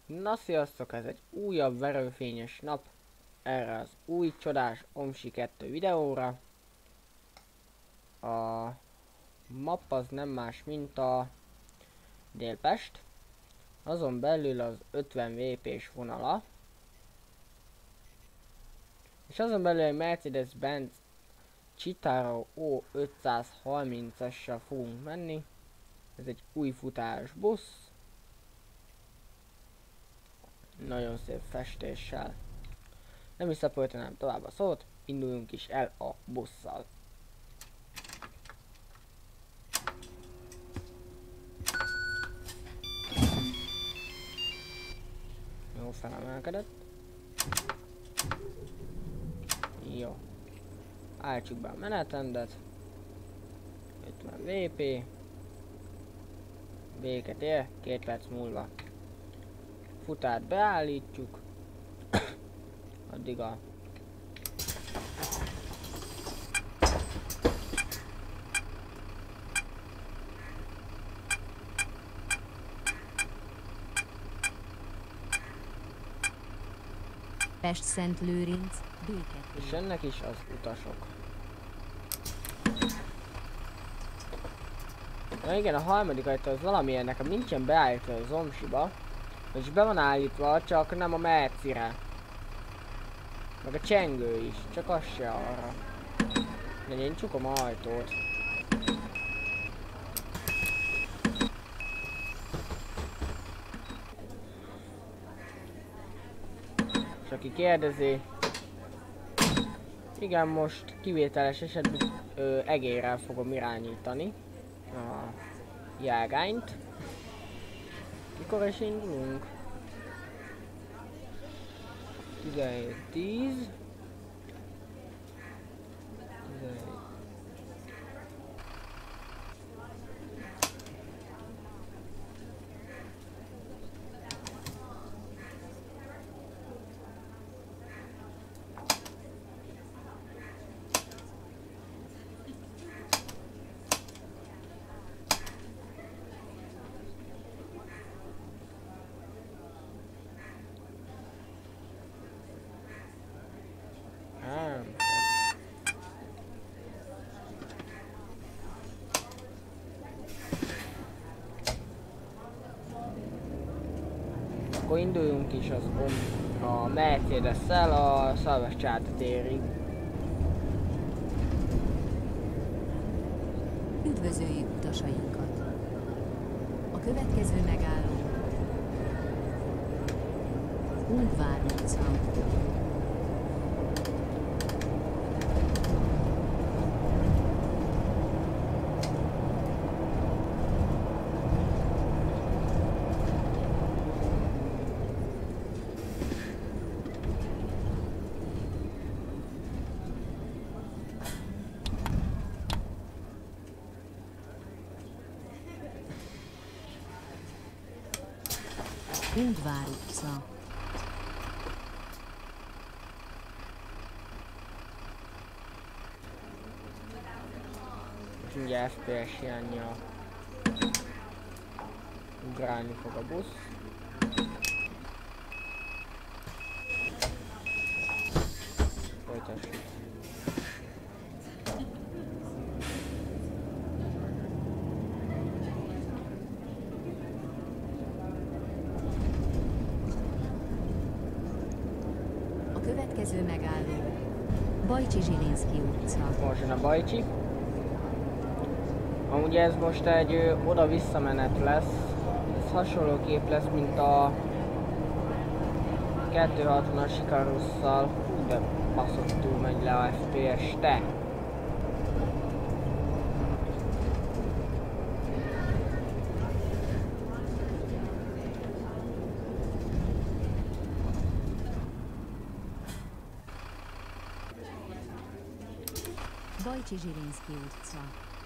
Na sziasztok, ez egy újabb verőfényes nap erre az új csodás OMSI 2 videóra. A map az nem más, mint a Délpest, azon belül az 50 VP-s vonala, és azon belül egy Mercedes-Benz Citaro O530-assal fogunk menni. Ez egy új futás busz, nagyon szép festéssel. Nem is szaporítanám tovább a szót, induljunk is el a busszal. Jó, felemelkedett. Jó. Álltsuk be a menetrendet. 50 VP. Véget ér, 2 perc múlva. Futárt beállítjuk. Addig a Pest-Szent-Lőrinc, Békét. és ennek is az utasok. Na igen, a harmadik ajtó az valami, nekem nincsen beállítva az OMSI-ba, és be van állítva, csak nem a Mercire. Meg a csengő is, csak az se arra. De én csukom a ajtót. És aki kérdezi, igen, most kivételes esetben egérrel fogom irányítani a jágányt. Mikor is indulunk? 17:10. Akkor induljunk is a Mercedes-szel a Szarvascsáta térig. Üdvözöljük utasainkat! A következő megálló Ungvár utca. Ungvár utca. És ugye FPS hiánnyal ugrálni fog a busz. Folytassuk. A következő megálló Bajcsi-Zsilinszky utca. Most jön a Bajcsi. Amúgy ez most egy oda-vissza menet lesz. Ez hasonlóképp lesz, mint a 260-as Ikarusszal. De baszottul megy le a FPS, te! Bajcsi-Zsilinszky utca.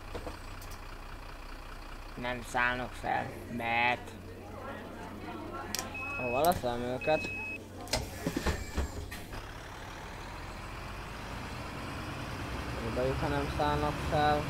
Nem szállnak fel, mert... Hova leszem őket? Jobbjuk, ha nem szállnak fel.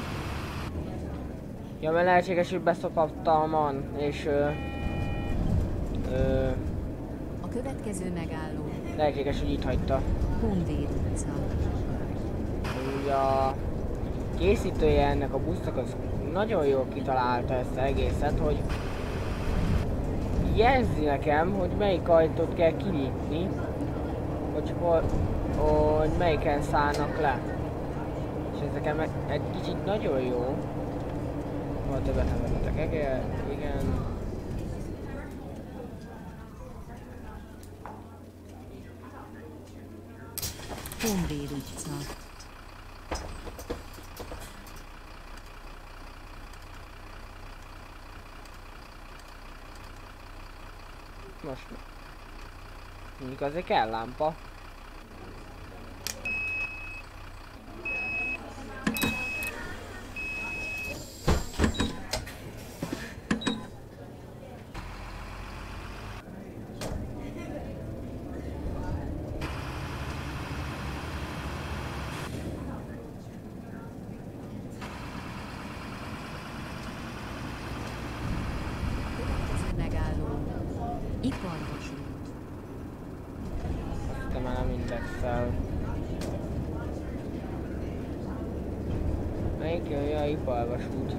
Ja, mert lehetséges, hogy beszopattam, és A következő megálló Lehetséges, hogy itt hagyta. Honvéd utca. Ugye a készítője ennek a busznak az nagyon jól kitalálta ezt az egészet, hogy jelzi nekem, hogy melyik ajtót kell kinyitni, hogy melyiken szállnak le. És ez nekem egy kicsit nagyon jó. Hol többet nem vezetek, igen. Honvéd utca. Most mondjuk azért kell lámpa. Következő megálló Iparvasút. Azt már nem indexel. Melyik jön a Iparvasút?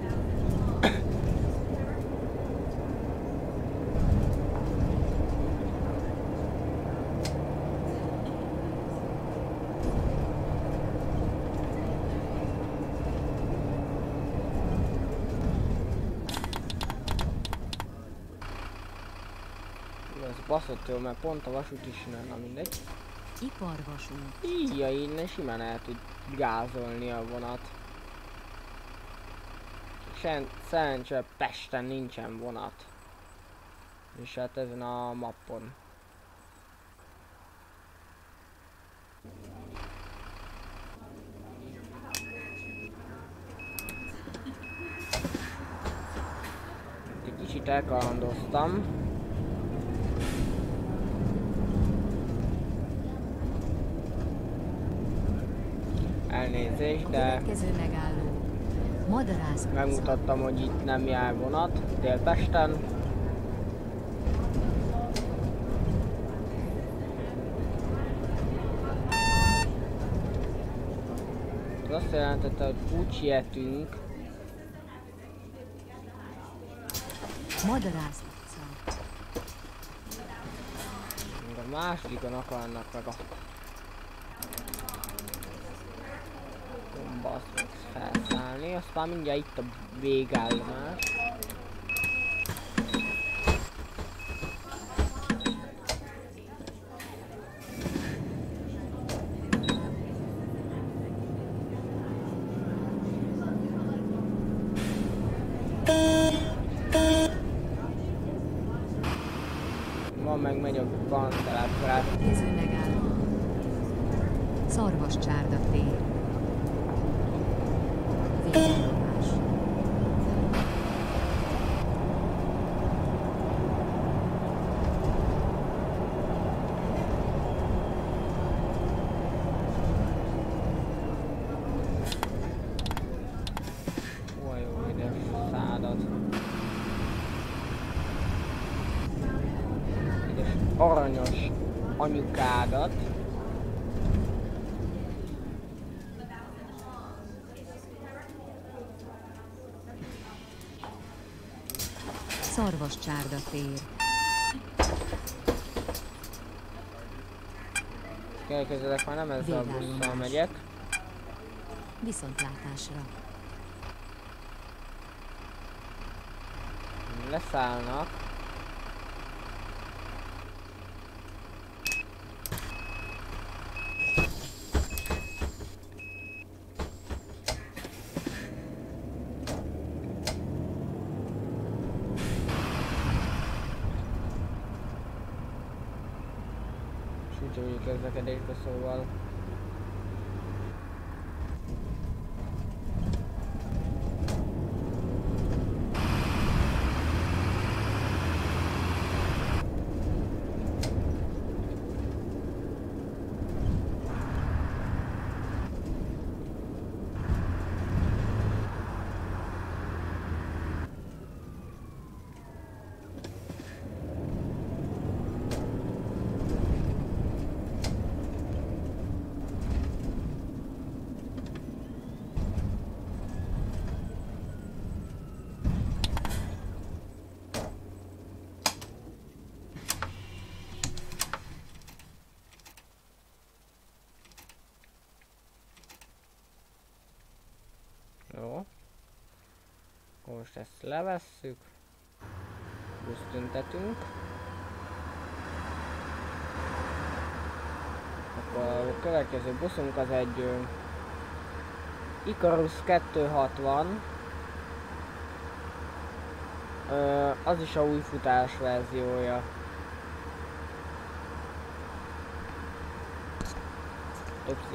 Ez baszott jó, mert pont a vasút is nem, na mindegy. Iparvasút. Íja, innen simán el tud gázolni a vonat. Szerencsére Pesten nincsen vonat. És hát ezen a mappon. Egy kicsit elkalandoztam. Elnézést, A de következő megálló Madarász utca. megmutattam, hogy itt nem jár vonat Délpesten. Ez azt jelentette, hogy úgy sietünk. Madarász utca. Még a másodikon akarnak meg a bombasztok felszállni, aztán mindjárt itt a végállomás. Ma meg megy a bantelepre. Következő megálló Szarvascsárda tér. Végállomás. Ó, jó, ide szádat. Ide aranyos anyukádat. Szarvascsárda tér. Következőleg már nem ezzel a busszal megyek. Viszontlátásra. Leszállnak. Úgyhogy közlekedésbe, szóval most ezt levesszük. Buszt tüntetünk. Akkor a következő buszunk az egy Icarus 260. Az is a új futás verziója. Upsi.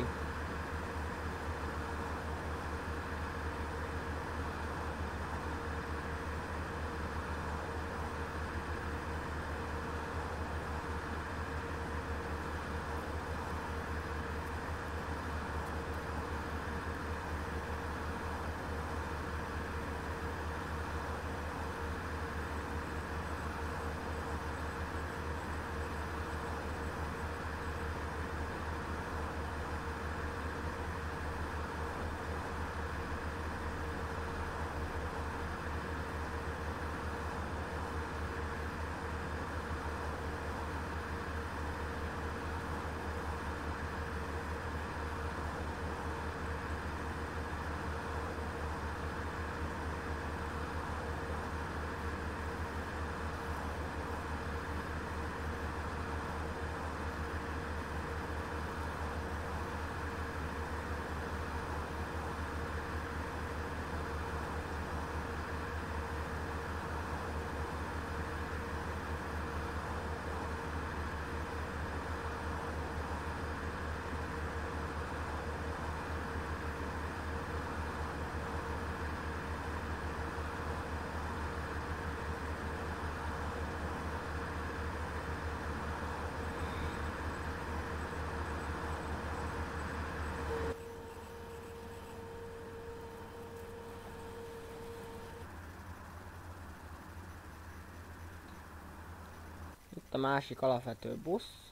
Itt a másik alapvető busz.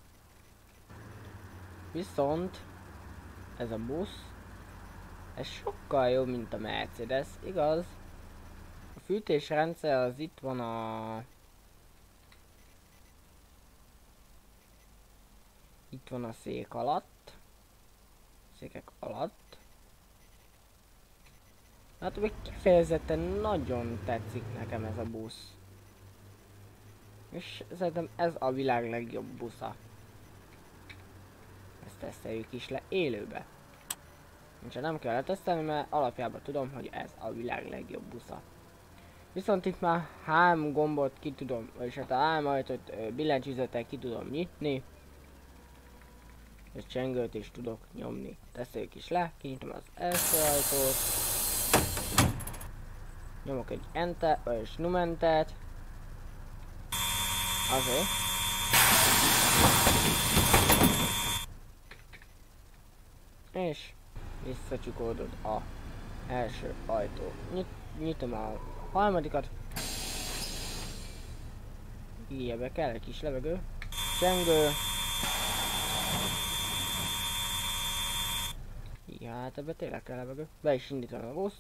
Viszont ez a busz, ez sokkal jobb, mint a Mercedes, igaz? A fűtésrendszer az itt van itt van a szék alatt. Székek alatt. Hát még kifejezetten nagyon tetszik nekem ez a busz. És szerintem ez a világ legjobb busza. Ezt teszteljük is le élőbe. Úgyhogy nem kell letesztelni, mert alapjában tudom, hogy ez a világ legjobb busza. Viszont itt már 3 gombot ki tudom, és hát a 3 ajtót billentyűzettel ki tudom nyitni. És csengőt is tudok nyomni. Teszteljük is le, kinyitom az első ajtót. Nyomok egy enter, és numentet. Azért. És visszacsukódott a első ajtó. Nyitom a harmadikat. Ilyenbe kell egy kis levegő. Csengő. Ja, hát ebbe tényleg kell levegő. Be is indítom a buszt.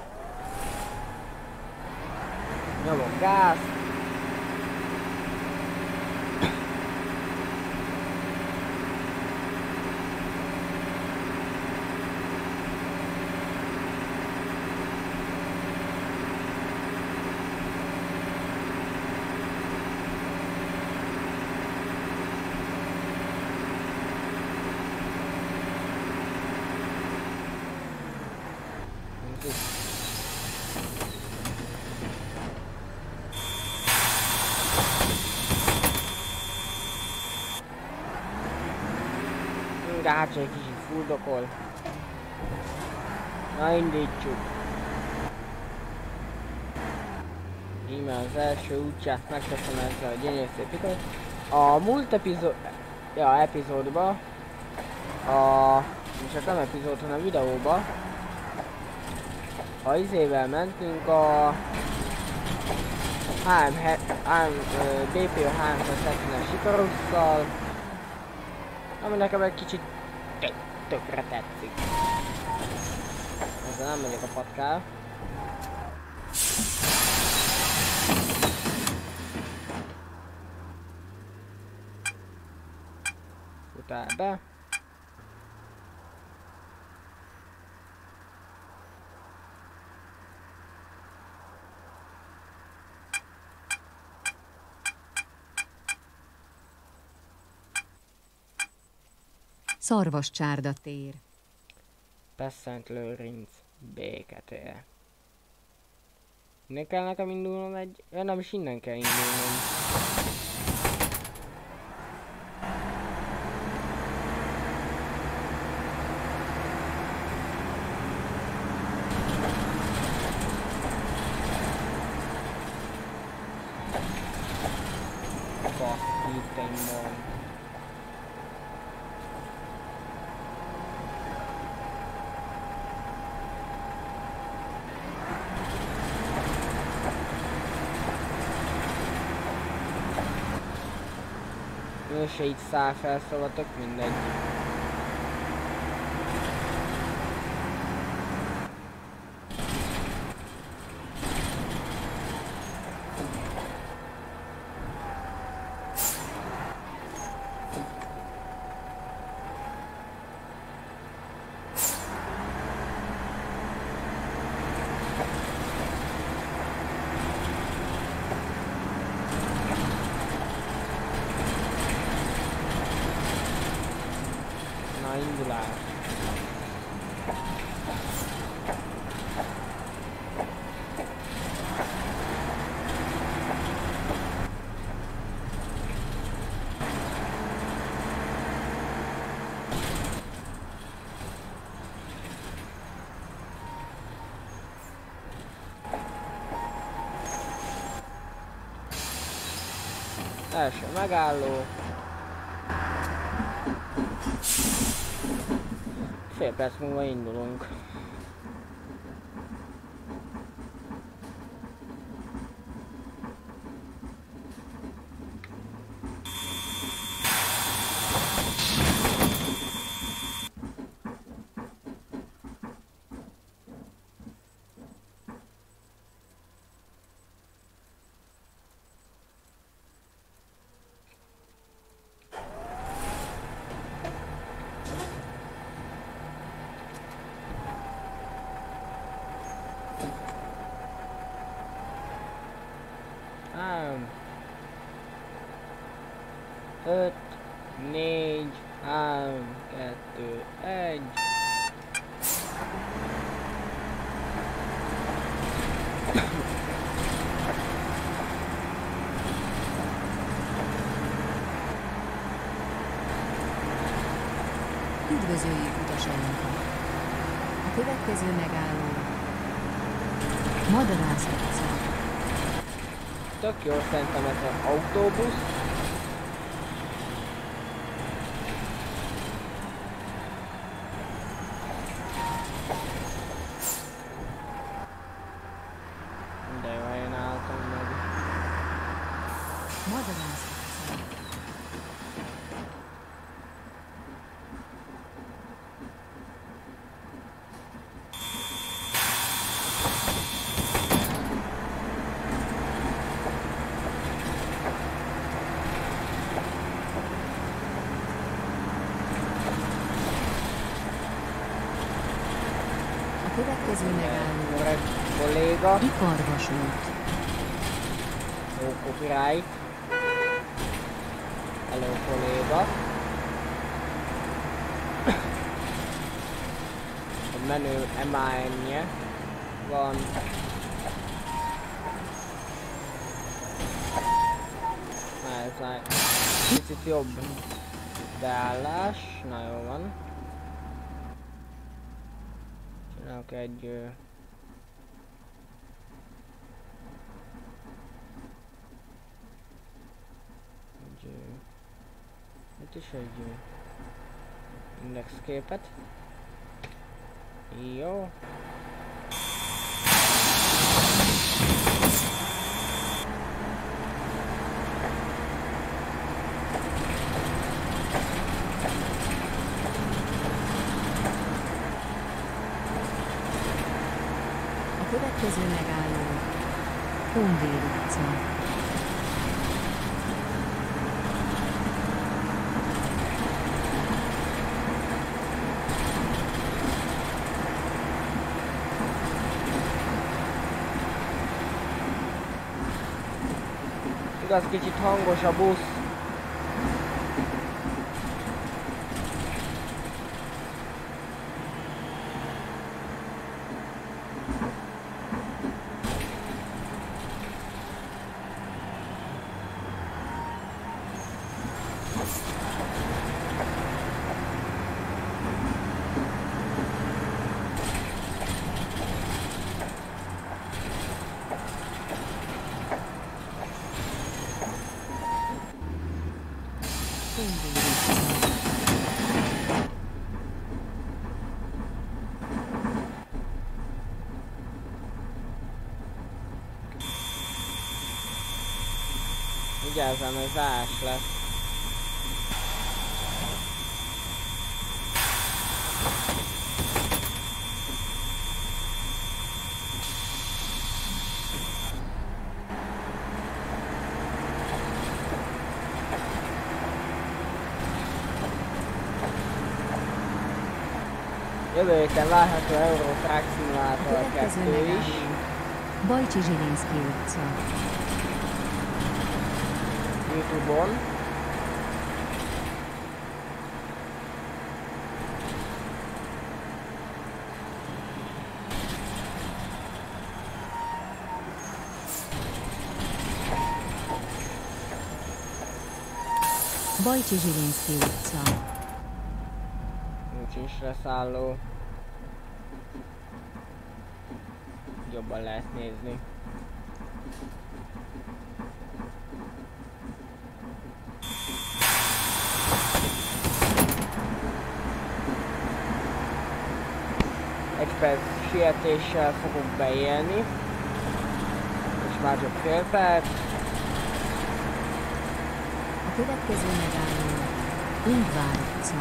Nyomok gázt. De hát csak egy kicsit fuldokol. Na indítsuk. Íme az első útját megteszem ezzel a gyönyörű szép ikon. A múlt epizódban, csak nem epizód, hanem videóba, a izével mentünk a DPO 370-es Icarusszal, ami nekem egy kicsit tökre tetszik. Ezzel nem megyek a patkára. Futál be. Szarvascsárda tér. Szent Lőrinc béketér. Innen kell nekem indulnom nem is innen kell indulnom. Itt egy mond. Ő se így száll fel, szóval tök mindegy. Indulás. Első megálló. Fél perc múlva indulunk. Öt, négy, három, kettő, egy. Üdvözöljük utasainkat! A következő megálló Madarász utca. Tök jó, szerintem ez az autóbusz. De jó helyen álltam meg. Madarász utca. A következő megálló Öreg kolléga. Ikarvasút. Jó copyright. Hello kolléga. A menő MAN-je van. Na ez egy picit jobb beállás. Na jó van. Csinálok egy itt is egy indexképet. Jó. A következő megálló Honvéd utca. Igaz, kicsit hangos a busz. Honvéd utca. Vigyázzam, ez ás lesz. Jövő héten várható Euro Truck A Simulator következő 2 is. megálló Bajcsi Zsilinszky utca. YouTube-on. Bajcsi Zsilinszky utca. Nincs is leszálló. Jobban lehet nézni. Egy perc sietéssel fogok beélni. És már csak fél perc. A következő megálló Undvár utca.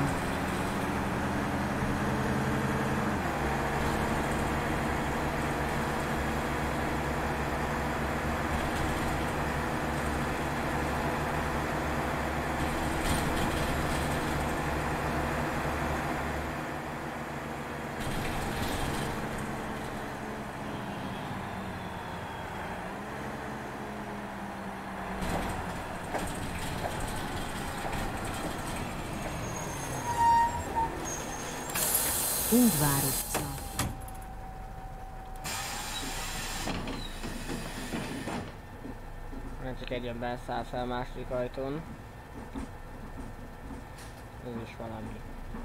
Undvár utca. Nem csak egy ember száll fel a második ajtón. Ez is valami.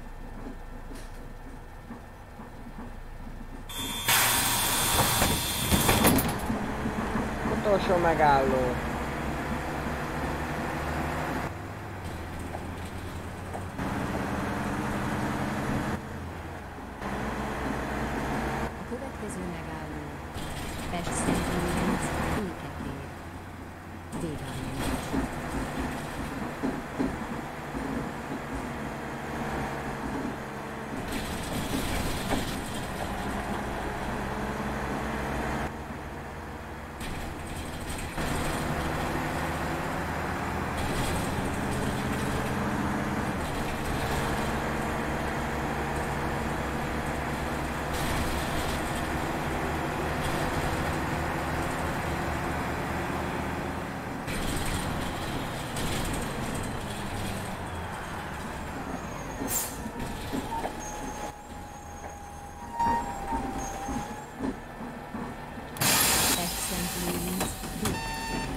Utolsó megálló. A következő megálló Pest-Szent-Lőrinc Béketér. Végállomás. Pest-Szent-Lőrinc Béketér.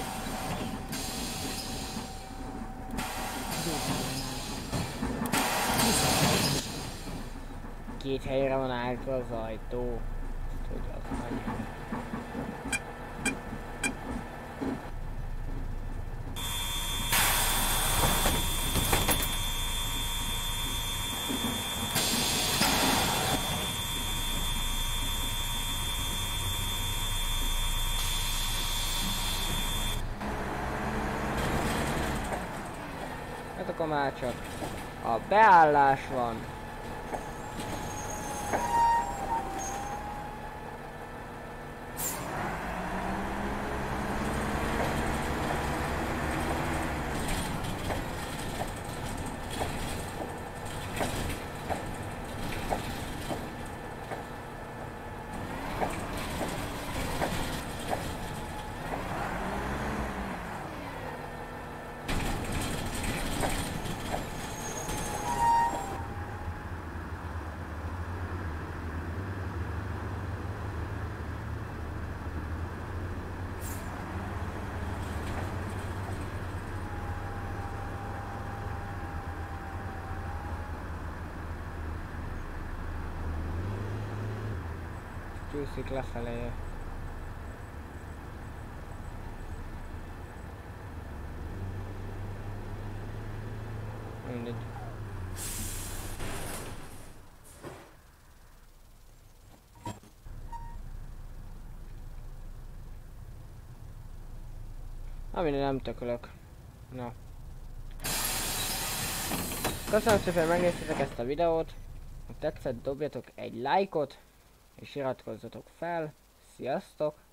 Végállomás. Viszontlátásra. Két helyre van állítva az ajtó. Ezt hogy az anyám. Hát akkor már csak a beállás van. Csúszik lefelé. Mindegy. Amire nem tökölök. Na. Köszönöm szépen, hogy megnéztétek ezt a videót. Ha tetszett, dobjatok egy lájkot, és iratkozzatok fel. Sziasztok!